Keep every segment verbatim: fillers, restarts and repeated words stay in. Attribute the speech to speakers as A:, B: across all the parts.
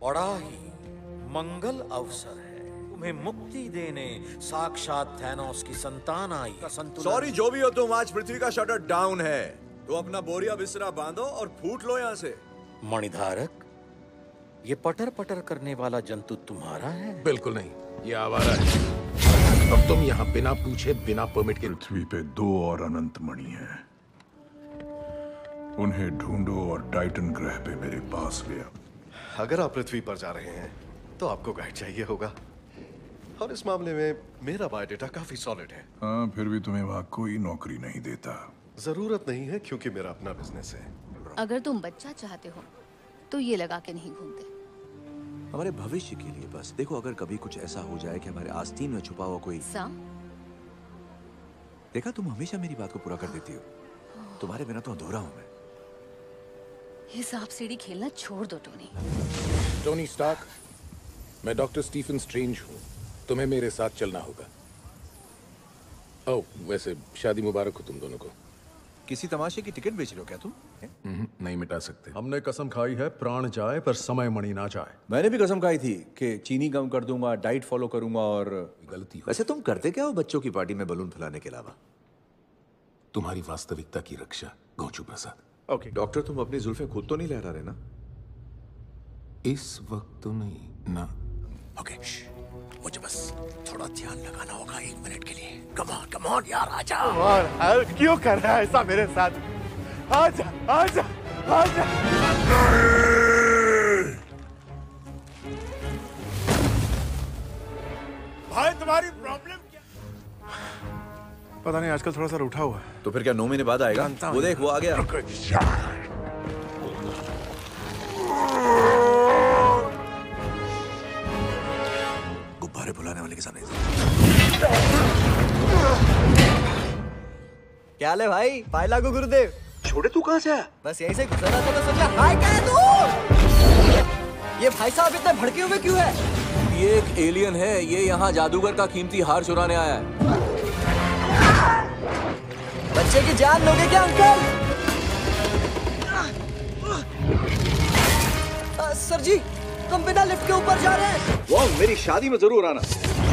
A: बड़ा ही मंगल अवसर है। तुम्हें मुक्ति देने साक्षात थैनोस की संतान आई का संतुलन।
B: सॉरी जो भी हो तुम, आज पृथ्वी का शटर डाउन है, तो अपना बोरिया बिस्तरा बांधो और फूट लो यहाँ से।
A: मणिधारक, ये पटर पटर करने वाला जंतु तुम्हारा है?
C: बिल्कुल नहीं, ये आवारा है। अब तुम यहाँ बिना पूछे बिना परमिट के।
D: पृथ्वी पे दो और अनंत मणि हैं। उन्हें ढूंढो और टाइटन ग्रह पे मेरे पास ले आओ।
E: अगर आप पृथ्वी पर जा रहे हैं तो आपको गाइड चाहिए होगा, और इस मामले में मेरा बायोडेटा काफी सॉलिड है।
D: हाँ, फिर भी तुम्हें वहां कोई नौकरी नहीं देता।
E: जरूरत नहीं है क्योंकि मेरा अपना बिजनेस है।
F: अगर तुम बच्चा चाहते हो तो ये लगा के नहीं घूमते।
B: हमारे भविष्य के लिए बस। देखो, अगर कभी कुछ ऐसा हो जाए कि हमारे आस्तीन में छुपा हुआ कोई
F: सा?
B: देखा, तुम हमेशा मेरी बात को पूरा कर देती हो। तुम्हारे बिना तो अधूरा हूं मैं।
F: ये सांप सीढ़ी खेलना छोड़ दो टोनी।
C: टोनी स्टार्क, मैं डॉक्टर स्टीफन स्ट्रेंज हूँ। तुम्हें मेरे साथ चलना होगा। ओह, वैसे शादी मुबारक हो तुम दोनों को।
B: किसी तमाशे की टिकट बेच लो क्या तुम?
C: नहीं मिटा सकते।
E: हमने कसम खाई है, प्राण जाए पर समय मणि ना जाए।
B: मैंने भी कसम खाई थी कि चीनी कम कर दूंगा, डाइट फॉलो करूंगा और
C: गलती हो।
B: वैसे तुम करते क्या हो बच्चों की पार्टी में बलून फैलाने के अलावा?
C: तुम्हारी वास्तविकता की रक्षा, गौचू प्रसाद।
E: ओके डॉक्टर, तुम अपनी जुल्फें खुद तो नहीं लहरा रहे ना?
C: इस वक्त तो नहीं ना।
B: ओके, मुझे बस थोड़ा ध्यान लगाना होगा एक मिनट के लिए। कम ऑन, कम ऑन यार, आजा।
E: और यार, क्यों कर रहा है ऐसा मेरे साथ? आजा, आजा, आजा। भाई, तुम्हारी प्रॉब्लम क्या? पता नहीं, आजकल थोड़ा सा रूठा हुआ है।
B: तो फिर क्या नौ महीने बाद आएगा? वो देख, वो आ गया। गुब्बारे बुलाने वाले के सामने।
G: क्या हाल है भाई? पाए लागू गुरुदेव।
B: छोटे, तू कहाँ से आया?
G: बस यहीं से गुजरा था तो सोचा हाय क्या है तू? ये भाई साहब इतने भड़के हुए क्यों है?
B: ये एक एलियन है। ये यहाँ जादूगर का कीमती हार चुराने आया है।
G: बच्चे की जान लोगे क्या अंकल? आ, सर जी, तुम बिना लिफ्ट के ऊपर जा रहे हैं।
B: वो मेरी शादी में जरूर आना।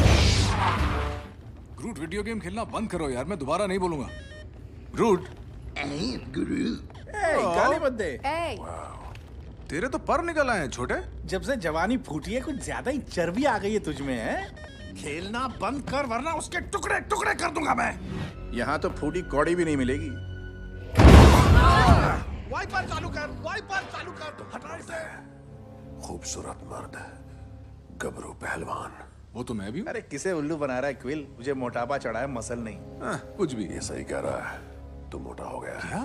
H: ग्रूट, वीडियो गेम खेलना बंद करो यार, मैं दोबारा नहीं बोलूंगा। ग्रूट,
I: गाली मत दे।
H: तेरे तो पर निकल आए हैं छोटे।
I: जब से जवानी फूटी है कुछ ज्यादा ही चर्बी आ गई है तुझ में, है?
H: खेलना बंद कर वरना उसके टुकड़े टुकड़े कर दूंगा मैं।
I: यहाँ तो फूटी कौड़ी भी नहीं मिलेगी।
H: वाइपर चालू कर, वाइपर चालू कर, हटा इसे।
C: खूबसूरत मर्द, गबरू पहलवान।
H: वो तो मैं भी हूँ।
I: अरे किसे उल्लू बना रहा है क्विल? मुझे मोटापा चढ़ा है, मसल नहीं।
H: आ, कुछ भी।
C: ये सही कह रहा है, तू मोटा हो गया।
H: क्या?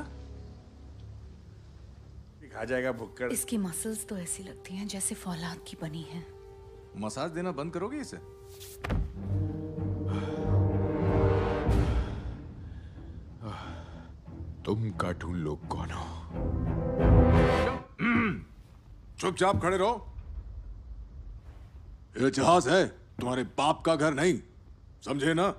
I: खा जाएगा भुक्कड़।
F: इसकी मसल्स तो ऐसी लगती हैं जैसे फौलाद की बनी है।
H: मसाज देना बंद करोगे इसे? तुम कार्टून लोग कौन हो? चुपचाप खड़े रहो। ये जहाज है, तुम्हारे बाप का घर नहीं, समझे ना?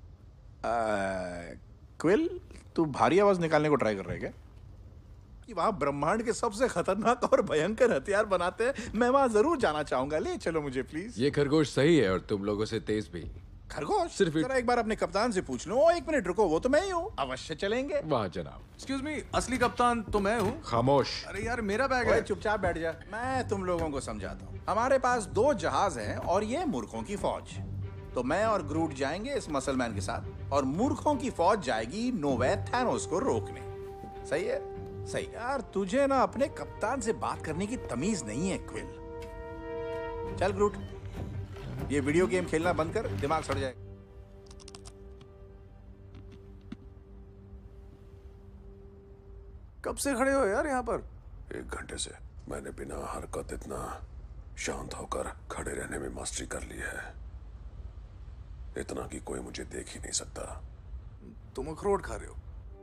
I: क्विल, तू भारी आवाज निकालने को ट्राई कर रहा है क्या? कि वहाँ ब्रह्मांड के सबसे खतरनाक और भयंकर हथियार बनाते हैं, मैं वहाँ जरूर जाना चाहूंगा। ले चलो मुझे प्लीज।
H: ये खरगोश सही है और तुम लोगों से तेज भी।
I: खरगोश?
H: सिर्फ
I: जरा एक बार अपने कप्तान से पूछ लो। एक मिनट रुको, वो तो मैं ही हूँ। अवश्य चलेंगे।
H: वाह जनाब। एक्सक्यूज मी, असली कप्तान तो मैं हूँ। खामोश। अरे यार, मेरा बैग है।
I: चुपचाप बैठ जा, मैं तुम लोगों को समझाता हूँ। हमारे पास दो जहाज हैं और ये मूर्खों की फौज। तो मैं और ग्रूट जाएंगे इस मसलमैन के साथ, और मूर्खों की फौज जाएगी नोवैथ थैनोस को रोकने। सही है? सही। यार तुझे ना अपने कप्तान से बात करने की तमीज नहीं है क्विल। चल ग्रूट, ये वीडियो गेम खेलना बंद कर, दिमाग सड़ जाएगा।
H: कब से खड़े हो यार यहाँ पर?
C: एक घंटे से। मैंने बिना हरकत इतना शांत होकर खड़े रहने में मास्टरी कर ली है, इतना कि कोई मुझे देख ही नहीं सकता।
H: तुम अखरोट खा रहे हो।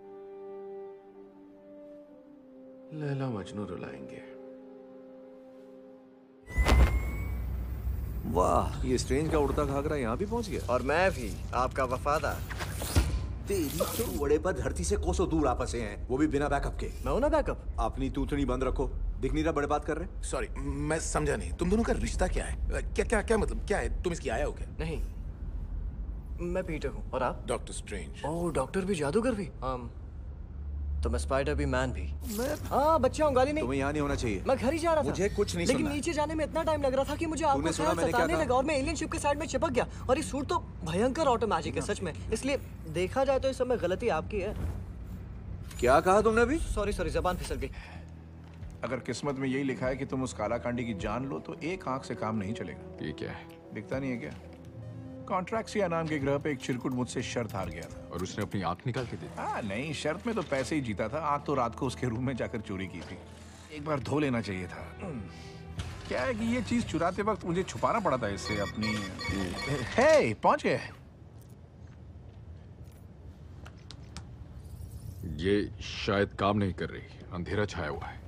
E: लैला मजनू रुलाएंगे।
B: वाह, ये स्ट्रेंज का उड़ता घाघरा यहाँ भी पहुंच गया।
G: और मैं भी आपका वफादार।
B: तेरी तो बड़े पर धरती से कोसों दूर आपस हैं, वो भी बिना बैकअप के।
G: मैं हूं ना बैकअप।
B: अपनी तूतड़ी बंद रखो,
J: दिख नहीं रहा बड़े बात कर रहे?
C: सॉरी, मैं समझा नहीं। तुम दोनों का रिश्ता क्या है? क्या क्या क्या मतलब क्या है? तुम इसकी आया हो क्या?
G: नहीं, मैं पीटर हूँ। और आप?
C: Doctor strange.
G: ओह, डॉक्टर भी, जादूगर भी। um, तो मैं स्पाइडर भी, मैन भी। मैं हाँ बच्चा हूँ, गाली नहीं।
J: तुम्हें यहाँ नहीं होना चाहिए।
G: मैं घर ही जा रहा था।
J: मुझे कुछ नहीं
G: लेकिन
J: सुनना।
G: नीचे जाने में इतना टाइम लग रहा था कि मुझे आपको
J: सुना मैंने क्या
G: सताने
J: कहा?
G: लगा और मैं एलियन शिप के साइड में चिपक गया। और ये सूट तो भयंकर ऑटो मैजिक है सच में। इसलिए देखा जाए तो इस समय गलती आपकी है।
J: क्या कहा तुमने अभी?
G: सॉरी सॉरी, जबान फिसल गई।
I: अगर किस्मत में यही लिखा है कि तुम उस कालाकांडी की जान लो तो एक आंख से काम नहीं चलेगा।
H: ये क्या है?
I: दिखता नहीं है क्या? कॉन्ट्रैक्सिया नाम के ग्रह पे एक चिरकुट मुझसे शर्त हार गया था।
H: और उसने अपनी आंख निकाल के दी?
I: हाँ नहीं, शर्त में तो पैसे ही जीता था। आंख तो रात को उसके रूम में जाकर चोरी की थी। एक बार धो लेना चाहिए था। क्या है कि ये चीज चुराते वक्त मुझे छुपाना पड़ा था इससे अपनी। हे, पहुंच गए।
H: ये शायद काम नहीं कर रही, अंधेरा छाया हुआ है।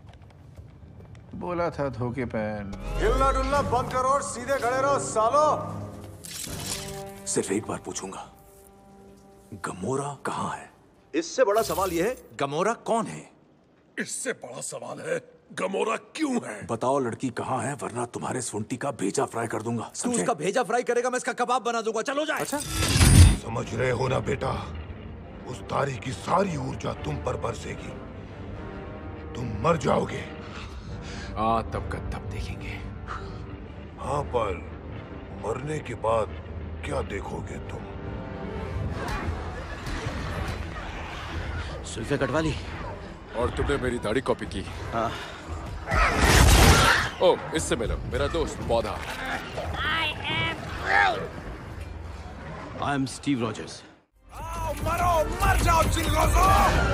I: बोला था धोखे पहन।
J: हिलना डुलना बंद करो और सीधे खड़े रहो सालो। सिर्फ एक बार पूछूंगा, गमोरा कहाँ है? इससे बड़ा सवाल यह है, गमोरा कौन है?
D: इससे बड़ा सवाल है, गमोरा क्यों है?
J: बताओ लड़की कहाँ है, वरना तुम्हारे सुंटी का भेजा फ्राई कर दूंगा।
B: तू उसका भेजा फ्राई करेगा, मैं इसका कबाब बना दूंगा। चलो जाए।
J: अच्छा,
D: समझ रहे हो ना बेटा, उस तारी की सारी ऊर्जा तुम पर बरसेगी, तुम मर जाओगे।
H: आ, तब का तब देखेंगे।
D: हाँ, पर मरने के बाद क्या देखोगे तुम?
B: सुल्फे कटवा ली।
H: और तुमने मेरी दाढ़ी कॉपी की?
B: हाँ।
H: ओ, इससे मिलो, मेरा दोस्त पौधा।
B: I am Steve Rogers.
J: मरो, मर जाओ चिंगोज़ो!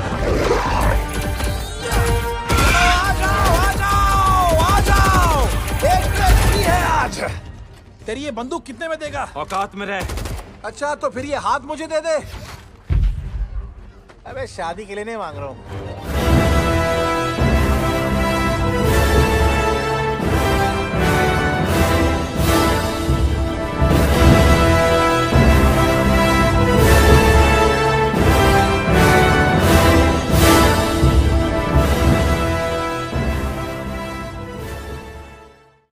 J: आ जाओ, आ जाओ, आ जाओ! एक ट्रेजेडी है आज।
I: तेरी ये बंदूक कितने में देगा?
B: औकात में रह।
I: अच्छा तो फिर ये हाथ मुझे दे दे। अबे शादी के लिए नहीं मांग रहा हूँ।